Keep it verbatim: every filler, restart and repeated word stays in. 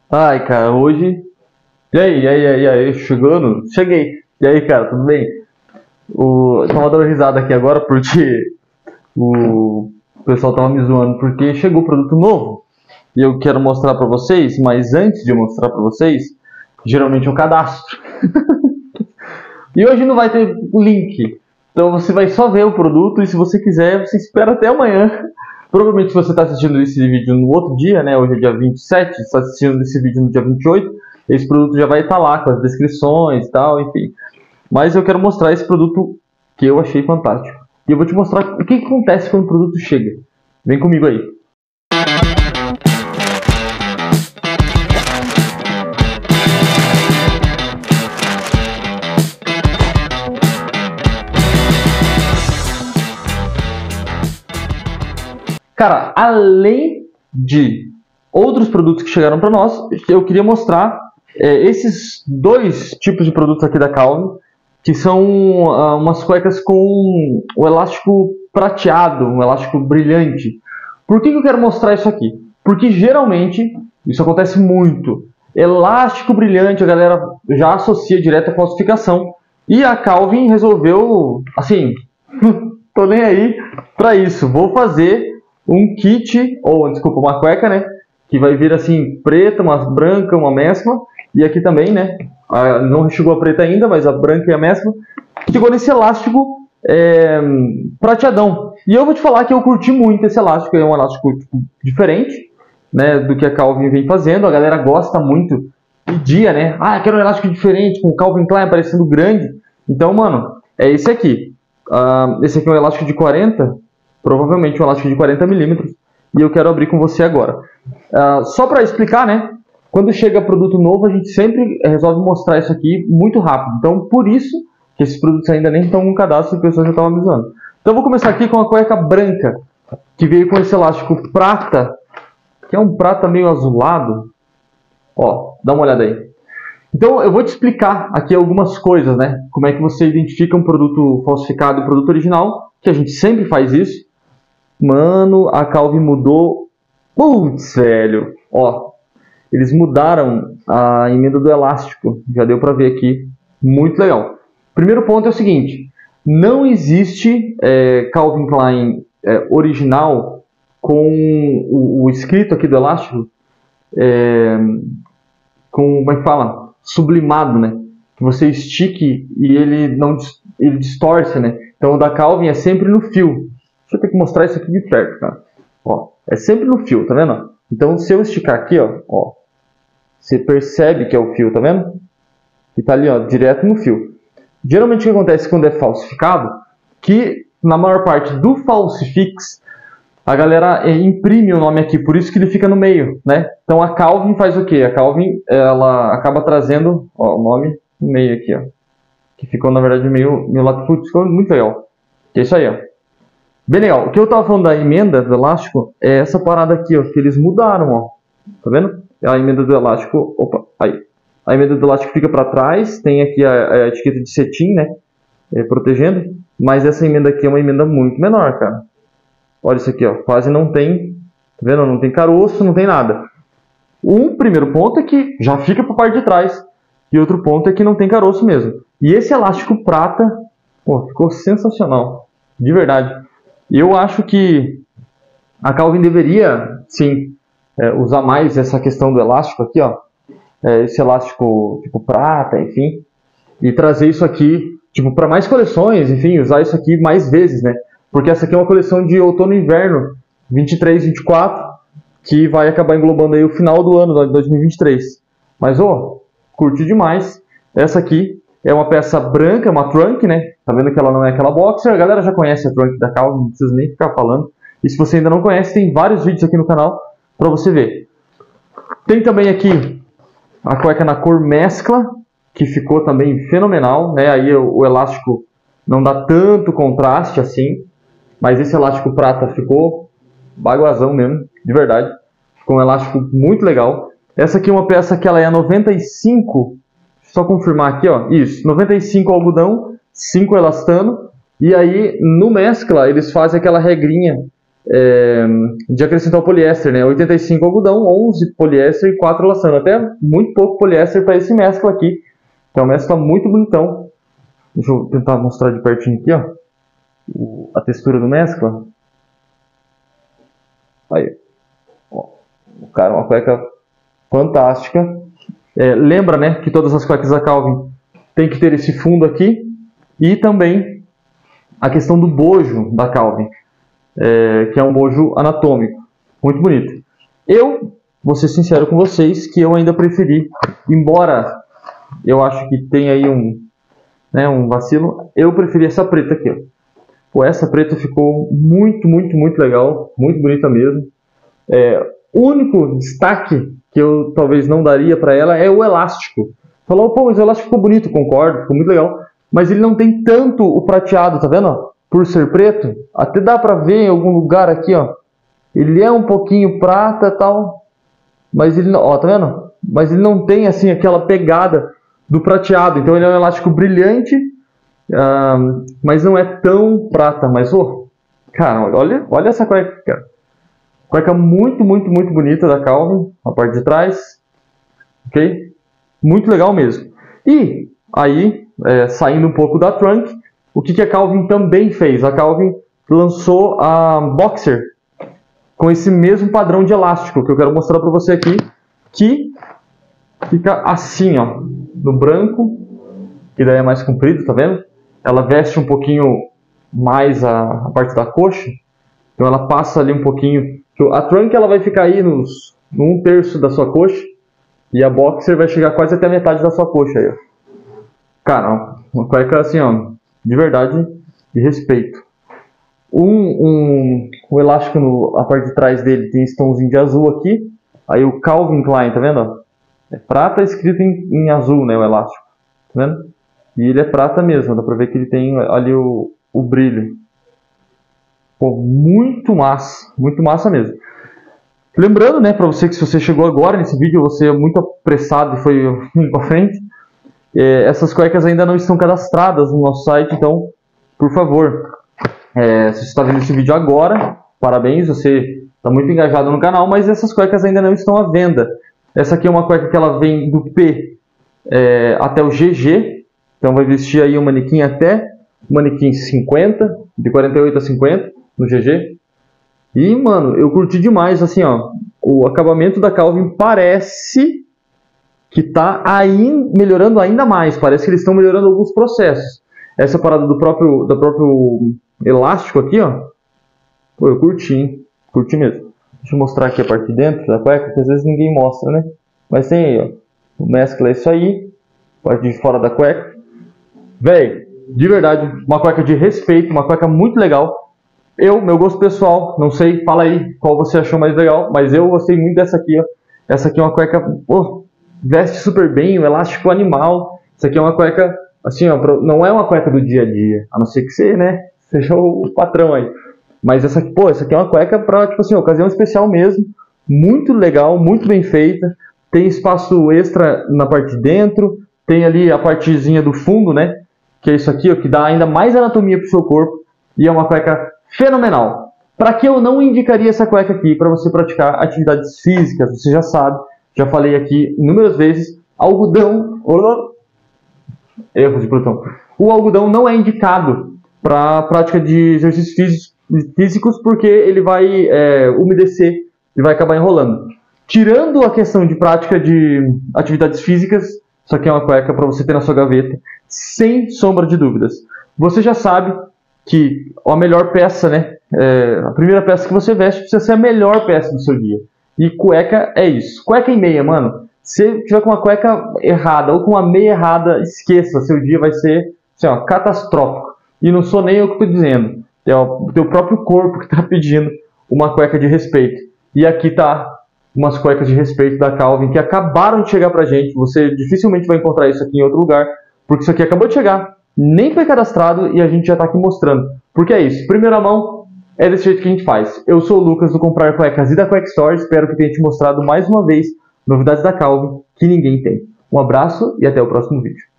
Ai, cara, hoje. E aí, e aí, e aí, e aí, chegando? Cheguei. E aí, cara, tudo bem? O... Eu tava dando risada aqui agora porque o pessoal tava me zoando porque chegou produto novo e eu quero mostrar pra vocês, mas antes de eu mostrar pra vocês, geralmente eu cadastro. E hoje não vai ter link, então você vai só ver o produto e se você quiser, você espera até amanhã. Provavelmente se você está assistindo esse vídeo no outro dia, né? Hoje é dia vinte e sete, está assistindo esse vídeo no dia vinte e oito, esse produto já vai estar lá com as descrições e tal, enfim. Mas eu quero mostrar esse produto que eu achei fantástico. E eu vou te mostrar o que, que acontece quando o produto chega. Vem comigo aí. Cara, além de outros produtos que chegaram para nós, eu queria mostrar é, esses dois tipos de produtos aqui da Calvin, que são uh, umas cuecas com o elástico prateado, um elástico brilhante. Por que, que eu quero mostrar isso aqui? Porque geralmente, isso acontece muito, elástico brilhante a galera já associa direto à falsificação, e a Calvin resolveu, assim, tô nem aí para isso, vou fazer um kit, ou desculpa, uma cueca, né? Que vai vir assim, preta, uma branca, uma mescla. E aqui também, né? A, não chegou a preta ainda, mas a branca e a mescla. Chegou nesse elástico é, prateadão. E eu vou te falar que eu curti muito esse elástico. É um elástico tipo, diferente, né? Do que a Calvin vem fazendo. A galera gosta muito. Pedia, né? Ah, eu quero um elástico diferente, com o Calvin Klein parecendo grande. Então, mano, é esse aqui. Uh, esse aqui é um elástico de quarenta. Provavelmente um elástico de quarenta milímetros, e eu quero abrir com você agora. Uh, só para explicar, né? Quando chega produto novo, a gente sempre resolve mostrar isso aqui muito rápido. Então, por isso que esses produtos ainda nem estão no cadastro e pessoas já estavam avisando. Então, eu vou começar aqui com a cueca branca, que veio com esse elástico prata, que é um prata meio azulado. Ó, dá uma olhada aí. Então, eu vou te explicar aqui algumas coisas, né? Como é que você identifica um produto falsificado e um produto original, que a gente sempre faz isso. Mano, a Calvin mudou. Putz, velho. Ó, eles mudaram a emenda do elástico. Já deu pra ver aqui. Muito legal. Primeiro ponto é o seguinte. Não existe é, Calvin Klein é, original com o, o escrito aqui do elástico é, com, como é que fala? Sublimado, né? Que você estique e ele não ele distorce, né? Então o da Calvin é sempre no fio. Deixa eu ter que mostrar isso aqui de perto, cara. Ó, é sempre no fio, tá vendo? Então, se eu esticar aqui, ó, ó, você percebe que é o fio, tá vendo? E tá ali, ó, direto no fio. Geralmente, o que acontece quando é falsificado, que na maior parte do falsifix, a galera é, imprime o nome aqui, por isso que ele fica no meio, né? Então, a Calvin faz o quê? A Calvin, ela acaba trazendo, ó, o nome no meio aqui, ó. Que ficou, na verdade, meio, meio latifúndio, ficou muito legal. Que é isso aí, ó. Bem legal. O que eu tava falando da emenda do elástico é essa parada aqui, ó, que eles mudaram, ó. Tá vendo? A emenda do elástico, opa, aí. A emenda do elástico fica para trás, tem aqui a, a etiqueta de cetim, né, é, protegendo, mas essa emenda aqui é uma emenda muito menor, cara. Olha isso aqui, ó, quase não tem, tá vendo? Não tem caroço, não tem nada. Um primeiro ponto é que já fica para a parte de trás, e outro ponto é que não tem caroço mesmo. E esse elástico prata, pô, ficou sensacional, de verdade. Eu acho que a Calvin deveria, sim, é, usar mais essa questão do elástico aqui, ó, é, esse elástico tipo prata, enfim, e trazer isso aqui, tipo, para mais coleções, enfim, usar isso aqui mais vezes, né? Porque essa aqui é uma coleção de outono e inverno, vinte e três, vinte e quatro, que vai acabar englobando aí o final do ano de dois mil e vinte e três. Mas, ó, curti demais. Essa aqui é uma peça branca, uma trunk, né? Tá vendo que ela não é aquela boxer. A galera já conhece a trunk da Calvin, não precisa nem ficar falando. E se você ainda não conhece, tem vários vídeos aqui no canal para você ver. Tem também aqui a cueca na cor mescla, que ficou também fenomenal, né? Aí o, o elástico não dá tanto contraste assim, mas esse elástico prata ficou baguazão mesmo, de verdade. Ficou um elástico muito legal. Essa aqui é uma peça que ela é noventa e cinco, só confirmar aqui, ó, isso, noventa e cinco algodão, cinco elastano, e aí no mescla eles fazem aquela regrinha é, de acrescentar o poliéster, né? oitenta e cinco algodão, onze poliéster e quatro elastano. Até muito pouco poliéster para esse mescla aqui. Então, é um mescla muito bonitão. Deixa eu tentar mostrar de pertinho aqui, ó. O, a textura do mescla. Aí. Ó, o cara, uma cueca fantástica. É, lembra, né, que todas as cuecas da Calvin tem que ter esse fundo aqui. E também a questão do bojo da Calvin. É, que é um bojo anatômico. Muito bonito. Eu vou ser sincero com vocês que eu ainda preferi, embora eu acho que tem aí um, né, um vacilo, eu preferi essa preta aqui, ó. Pô, essa preta ficou muito, muito, muito legal, muito bonita mesmo. É, o único destaque que eu talvez não daria para ela é o elástico. Falou, pô, mas o elástico ficou bonito, concordo, ficou muito legal, mas ele não tem tanto o prateado, tá vendo? Ó? Por ser preto, até dá pra ver em algum lugar aqui, ó. Ele é um pouquinho prata e tal, mas ele não, ó, tá vendo? Mas ele não tem assim aquela pegada do prateado. Então ele é um elástico brilhante, uh, mas não é tão prata. Mas, oh, cara, olha, olha essa cueca, cara. Cueca muito, muito, muito bonita da Calvin, a parte de trás, ok? Muito legal mesmo. E aí, é, saindo um pouco da trunk, o que, que a Calvin também fez? A Calvin lançou a Boxer com esse mesmo padrão de elástico que eu quero mostrar para você aqui, que fica assim, ó, no branco, que daí é mais comprido, tá vendo? Ela veste um pouquinho mais a, a parte da coxa, então ela passa ali um pouquinho. A trunk ela vai ficar aí nos, no um terço da sua coxa, e a Boxer vai chegar quase até a metade da sua coxa aí, ó. Cara, uma cueca assim, ó, de verdade, de respeito. Um, um, o elástico, no, a parte de trás dele tem esse tomzinho de azul aqui. Aí o Calvin Klein, tá vendo? É prata escrito em, em azul, né, o elástico. Tá vendo? E ele é prata mesmo, dá pra ver que ele tem ali o, o brilho. Pô, muito massa, muito massa mesmo. Lembrando, né, pra você que se você chegou agora nesse vídeo, você é muito apressado e foi indo pra frente. É, essas cuecas ainda não estão cadastradas no nosso site, então, por favor, é, se você está vendo esse vídeo agora, parabéns, você está muito engajado no canal, mas essas cuecas ainda não estão à venda. Essa aqui é uma cueca que ela vem do P é, até o G G, então vai vestir aí um manequim até o manequim cinquenta, de quarenta e oito a cinquenta, no G G. E, mano, eu curti demais, assim, ó, o acabamento da Calvin parece que está aí melhorando ainda mais. Parece que eles estão melhorando alguns processos. Essa parada do próprio, do próprio elástico aqui, ó. Pô, eu curti, hein? Curti mesmo. Deixa eu mostrar aqui a parte de dentro da cueca, que às vezes ninguém mostra, né? Mas tem aí, ó. O mescla é isso aí. Parte de fora da cueca. Véi, de verdade, uma cueca de respeito, uma cueca muito legal. Eu, meu gosto pessoal, não sei, fala aí qual você achou mais legal, mas eu gostei muito dessa aqui, ó. Essa aqui é uma cueca, pô, veste super bem, um elástico animal. Isso aqui é uma cueca, assim, ó, não é uma cueca do dia a dia, a não ser que você, né, seja o patrão aí. Mas essa aqui, pô, essa aqui é uma cueca pra, tipo assim, ocasião especial mesmo. Muito legal, muito bem feita. Tem espaço extra na parte de dentro. Tem ali a partezinha do fundo, né, que é isso aqui, ó, que dá ainda mais anatomia pro seu corpo. E é uma cueca fenomenal. Para que eu não indicaria essa cueca aqui? Para você praticar atividades físicas, você já sabe. Já falei aqui inúmeras vezes, algodão, erro de produção, o algodão não é indicado para prática de exercícios físicos porque ele vai é, umedecer e vai acabar enrolando. Tirando a questão de prática de atividades físicas, isso aqui é uma cueca para você ter na sua gaveta, sem sombra de dúvidas. Você já sabe que a melhor peça, né, é, a primeira peça que você veste precisa ser a melhor peça do seu dia. E cueca é isso. Cueca e meia, mano. Se tiver com uma cueca errada ou com uma meia errada, esqueça. Seu dia vai ser assim, ó, catastrófico. E não sou nem eu que estou dizendo. É o teu próprio corpo que está pedindo uma cueca de respeito. E aqui tá umas cuecas de respeito da Calvin que acabaram de chegar pra gente. Você dificilmente vai encontrar isso aqui em outro lugar. Porque isso aqui acabou de chegar. Nem foi cadastrado e a gente já está aqui mostrando. Porque é isso. Primeira mão. É desse jeito que a gente faz. Eu sou o Lucas do Comprar Cuecas e da Cueca Store. Espero que tenha te mostrado mais uma vez novidades da Calvin que ninguém tem. Um abraço e até o próximo vídeo.